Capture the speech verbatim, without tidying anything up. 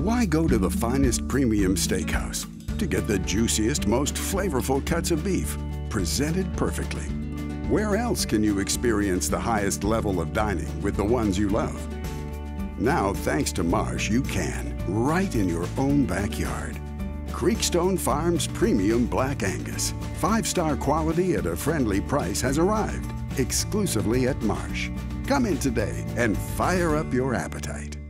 Why go to the finest premium steakhouse to get the juiciest, most flavorful cuts of beef, presented perfectly? Where else can you experience the highest level of dining with the ones you love? Now, thanks to Marsh, you can, right in your own backyard. Creekstone Farms Premium Black Angus. Five-star quality at a friendly price has arrived, exclusively at Marsh. Come in today and fire up your appetite.